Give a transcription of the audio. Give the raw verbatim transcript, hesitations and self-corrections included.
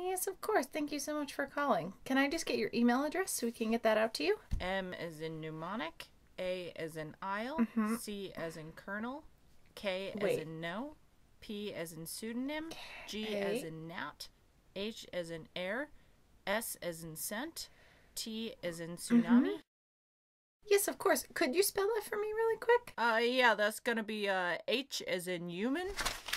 yes, of course. Thank you so much for calling. Can I just get your email address so we can get that out to you? M as in mnemonic, A as in aisle, Mm-hmm. C as in kernel, K as Wait. in no, P as in pseudonym, G Okay. as in gnat, H as in air, S as in scent, T as in tsunami. Mm-hmm. Yes, of course. Could you spell that for me really quick? Uh, yeah, that's gonna be uh, H as in human,